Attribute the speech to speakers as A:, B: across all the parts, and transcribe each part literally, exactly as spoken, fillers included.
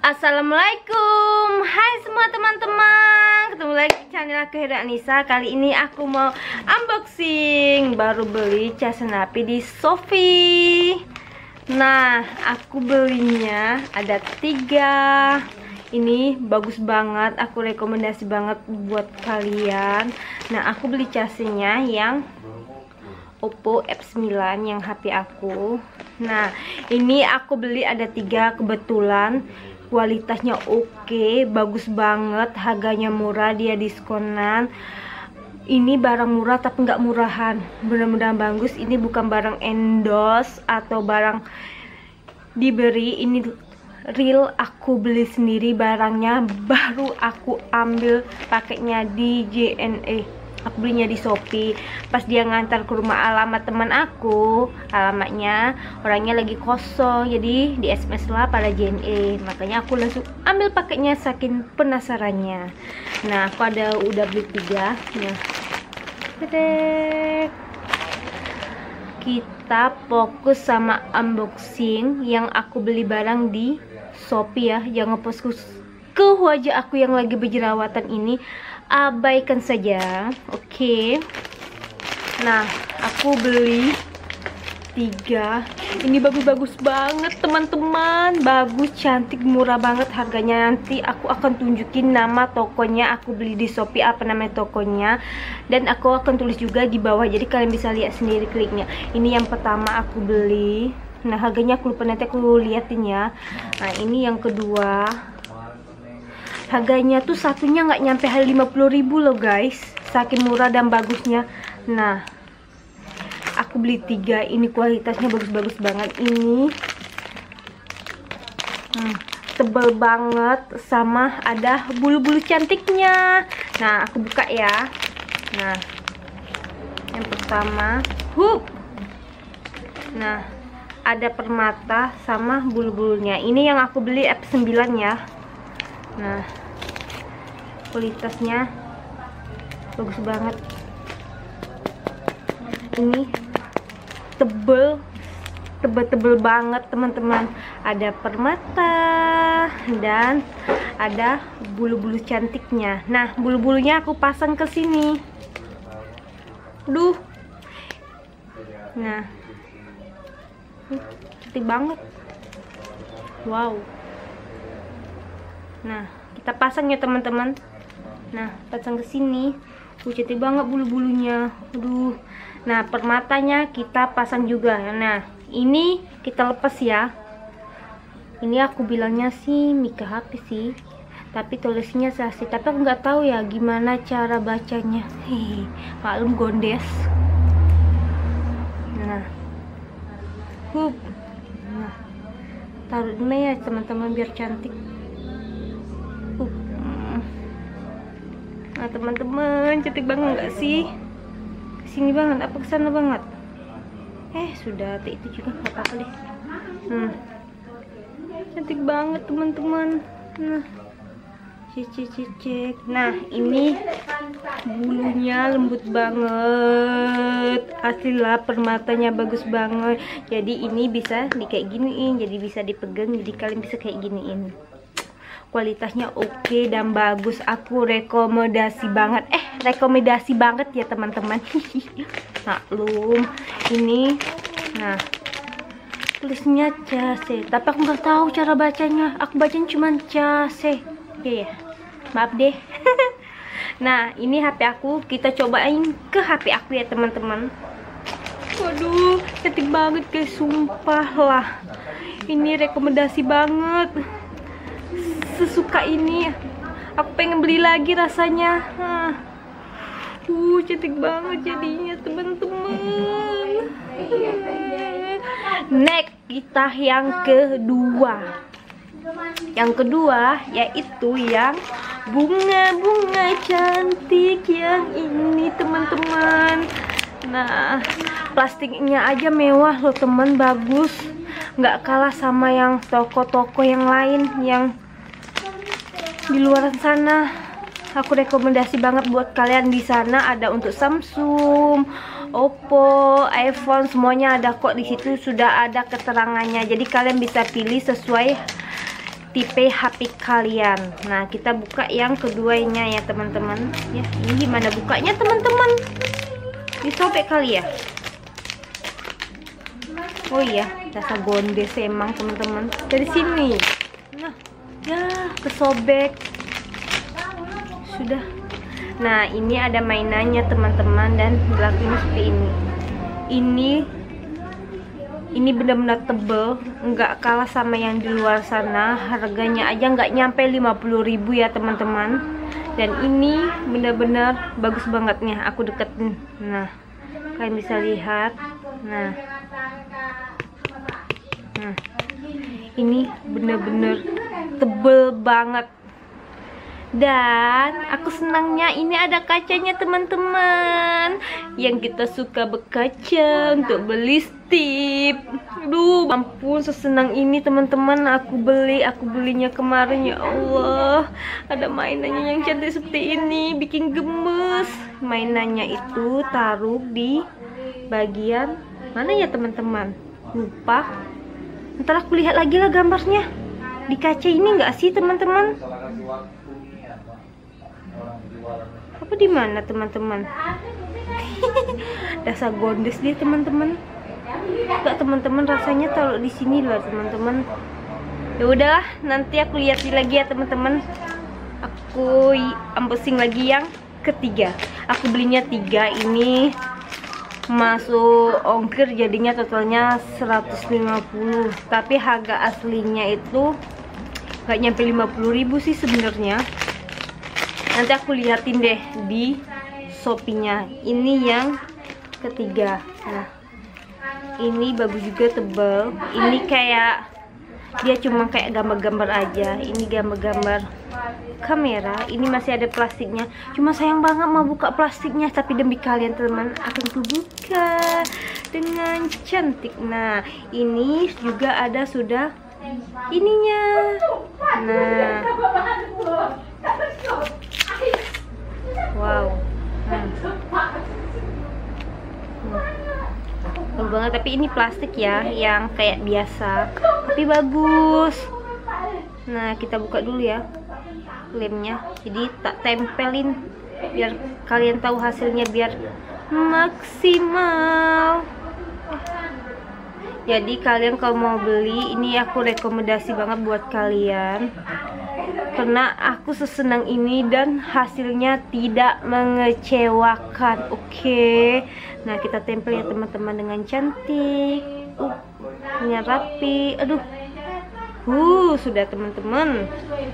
A: Assalamualaikum, hai semua teman-teman. Ketemu lagi di channel aku Hera Anissa. Kali ini aku mau unboxing. Baru beli cas senapi di Shopee. Nah, aku belinya ada tiga. Ini bagus banget, aku rekomendasi banget buat kalian. Nah, aku beli casnya yang Oppo F sembilan yang H P aku. Nah, ini aku beli ada tiga, kebetulan kualitasnya oke, bagus banget, harganya murah, dia diskonan. Ini barang murah tapi nggak murahan, bener-bener bagus. Ini bukan barang endorse atau barang diberi, ini real aku beli sendiri barangnya, baru aku ambil paketnya di J N E. Aku belinya di Shopee. Pas dia ngantar ke rumah alamat teman aku, alamatnya orangnya lagi kosong, jadi di S M S lah pada J N E. Makanya aku langsung ambil paketnya saking penasarannya. Nah, aku ada udah beli tiga. Nah, Dedek. Kita fokus sama unboxing yang aku beli barang di Shopee ya. Jangan fokus ke wajah aku yang lagi berjerawatan ini, abaikan saja. Oke, okay. Nah, aku beli tiga. Ini bagus-bagus banget teman-teman, bagus, cantik, murah banget harganya. Nanti aku akan tunjukin nama tokonya, aku beli di Shopee, apa namanya tokonya, dan aku akan tulis juga di bawah, jadi kalian bisa lihat sendiri kliknya. Ini yang pertama aku beli. Nah, harganya aku lupa, nanti aku liatin ya. Nah, ini yang kedua. Harganya tuh satunya nggak nyampe lima puluh ribu loh guys, saking murah dan bagusnya. Nah, aku beli tiga, ini kualitasnya bagus-bagus banget. Ini hmm, tebal banget, sama ada bulu-bulu cantiknya. Nah, aku buka ya. Nah, yang pertama, hup. Nah, ada permata sama bulu-bulunya. Ini yang aku beli F sembilan ya. Nah, kualitasnya bagus banget. Ini tebel, tebel-tebel banget teman-teman. Ada permata dan ada bulu-bulu cantiknya. Nah, bulu-bulunya aku pasang ke sini. Duh. Nah, cantik banget. Wow. Nah, kita pasang ya teman-teman. Nah, pasang ke sini. Uh, cantik banget bulu-bulunya. Aduh. Nah, permatanya kita pasang juga. Nah, ini kita lepas ya. Ini aku bilangnya sih Mika H P sih, tapi tulisnya Sasi. Tapi aku nggak tahu ya gimana cara bacanya. Hehe, maklum gondes. Nah, hup. Nah, taruh dulu ya teman-teman biar cantik. Nah teman-teman, cantik banget nggak sih? Kesini banget, apa kesana banget? Eh sudah, itu juga nggak apa-apa deh. Hmm, cantik banget teman-teman. Nah, cek-cek. Nah, ini bulunya lembut banget, asli lah, permatanya bagus banget. Jadi ini bisa di kayak giniin, jadi bisa dipegang, jadi kalian bisa kayak giniin. Kualitasnya oke dan bagus, aku rekomendasi banget. Eh, rekomendasi banget ya teman-teman. Maklum, ini, nah, tulisnya Case, tapi aku nggak tahu cara bacanya. Aku bacanya cuma Case. Oke ya, maaf deh. Nah, ini H P aku, kita cobain ke H P aku ya teman-teman. Waduh, cantik banget guys, sumpah lah. Ini rekomendasi banget. Sesuka ini, aku pengen beli lagi rasanya. Huh, uh, cantik banget jadinya teman-teman. Next, kita yang kedua. Yang kedua yaitu yang bunga-bunga cantik yang ini teman-teman. Nah, plastiknya aja mewah loh teman, bagus. Nggak kalah sama yang toko-toko yang lain yang di luar sana. Aku rekomendasi banget buat kalian. Di sana ada untuk Samsung, Oppo, iPhone, semuanya ada kok. Di situ sudah ada keterangannya, jadi kalian bisa pilih sesuai tipe H P kalian. Nah, kita buka yang keduanya ya teman-teman. Ya, ini gimana bukanya teman-teman? Disobek kali ya? Oh iya, dasar gondes emang teman-teman. Dari sini. Nah, ya kesobek. Sudah. Nah, ini ada mainannya teman-teman dan belakangnya seperti ini. Ini ini benar-benar tebel, nggak kalah sama yang di luar sana. Harganya aja nggak nyampe lima puluh ribu ya teman-teman. Dan ini benar-benar bagus bangetnya. Aku deketin. Nah, kalian bisa lihat. Nah, nah ini benar-benar tebel banget. Dan aku senangnya ini ada kacanya teman-teman, yang kita suka berkaca untuk beli stip. Aduh, ampun sesenang ini teman-teman. Aku beli, aku belinya kemarin ya Allah. Ada mainannya yang cantik seperti ini, bikin gemes. Mainannya itu taruh di bagian mana ya teman-teman? Lupa. Ntar aku lihat lagi lah gambarnya. Di kaca ini enggak sih teman-teman? Apa di mana teman-teman? Dasar gondes dia teman-teman. Enggak teman-teman, rasanya taruh di sini lah teman-teman. Ya udahlah, nanti aku lihat lagi ya teman-teman. Aku unboxing lagi yang ketiga. Aku belinya tiga, ini masuk ongkir jadinya totalnya seratus lima puluh. Tapi harga aslinya itu nggak nyampe lima puluh ribu sih sebenarnya. Nanti aku liatin deh di Shopee-nya. Ini yang ketiga. Nah, ini bagus juga, tebal. Ini kayak dia cuma kayak gambar-gambar aja. Ini gambar-gambar kamera. Ini masih ada plastiknya. Cuma sayang banget mau buka plastiknya, tapi demi kalian teman akan kubuka dengan cantik. Nah, ini juga ada sudah ininya. Nah, wow. Hmm. Bagus banget, tapi ini plastik ya, yang kayak biasa, tapi bagus. Nah, kita buka dulu ya lemnya. Jadi tak tempelin biar kalian tahu hasilnya, biar maksimal. Jadi kalian kalau mau beli ini, aku rekomendasi banget buat kalian, karena aku sesenang ini dan hasilnya tidak mengecewakan. Oke, nah kita tempel ya teman-teman dengan cantik. Uh, ini rapi. Aduh, uh sudah teman-teman.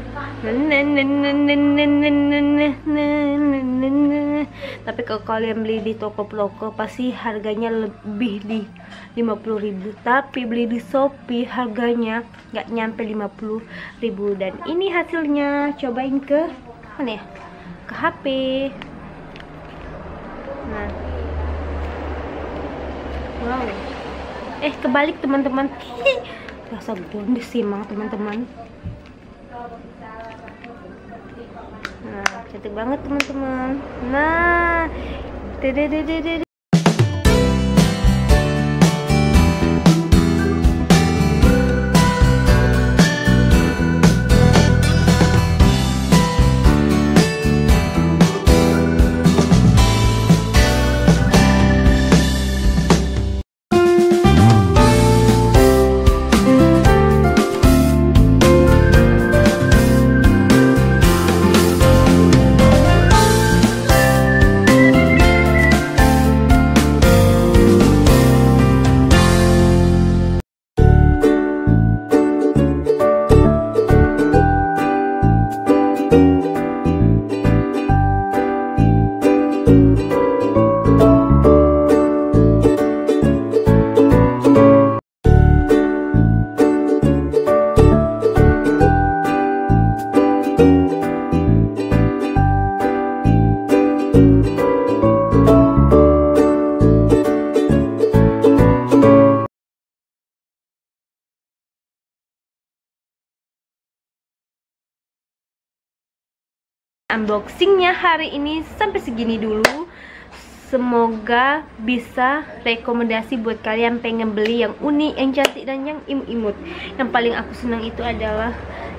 A: Tapi kalau kalian beli di toko-toko pasti harganya lebih di lima puluh ribu. Tapi beli di Shopee harganya nggak nyampe lima puluh ribu. Dan ini hasilnya, cobain ke mana ya? Ke H P. Nah, wow. Eh kebalik teman-teman. Rasa gondes sih emang teman-teman. Nah, cantik banget teman-teman. Nah, dedededede. Unboxingnya hari ini sampai segini dulu. Semoga bisa rekomendasi buat kalian pengen beli yang unik, yang cantik, dan yang imut-imut. Yang paling aku senang itu adalah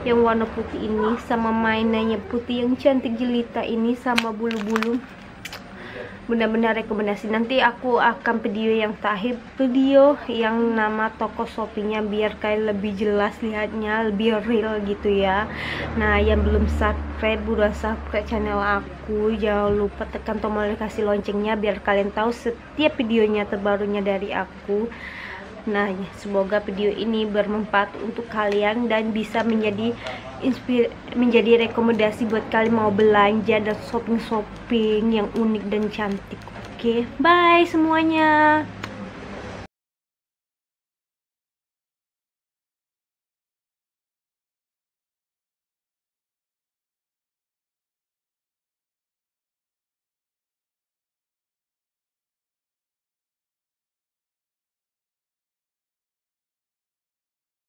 A: yang warna putih ini, sama mainannya putih yang cantik jelita ini, sama bulu-bulu. Benar-benar rekomendasi. Nanti aku akan video yang terakhir, video yang nama toko Shopee-nya, biar kalian lebih jelas lihatnya, lebih real gitu ya. Nah, yang belum subscribe, buruan subscribe channel aku. Jangan lupa tekan tombol notifikasi loncengnya biar kalian tahu setiap videonya terbarunya dari aku. Nah, semoga video ini bermanfaat untuk kalian dan bisa menjadi inspir menjadi rekomendasi buat kalian mau belanja dan shopping-shopping yang unik dan cantik. Oke, bye semuanya.